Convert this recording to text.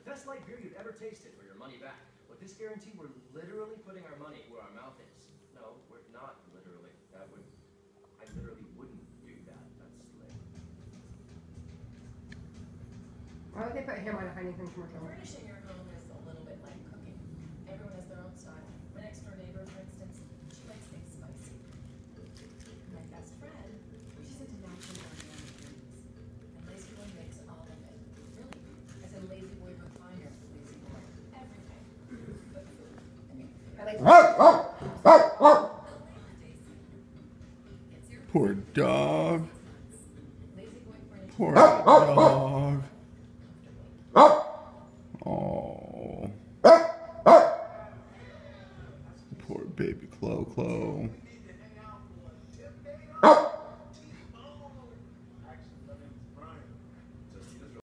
Best light beer you've ever tasted for your money back. With this guarantee, we're literally putting our money where our mouth is. No, we're not literally. I literally wouldn't do that. That's lame. Why would they put him on a Heineken commercial? Furnishing your home is a little bit like cooking. Everyone has their own style. My next door neighbor, for instance, she likes things spicy. My best friend, she's into natural organic greens. And Lazy Boy makes all of it. Really. I said Lazy Boy refiner, Lazy Boy. Everything. But food. I mean, I like Poor dog. Lazy Boy furniture. Poor dog.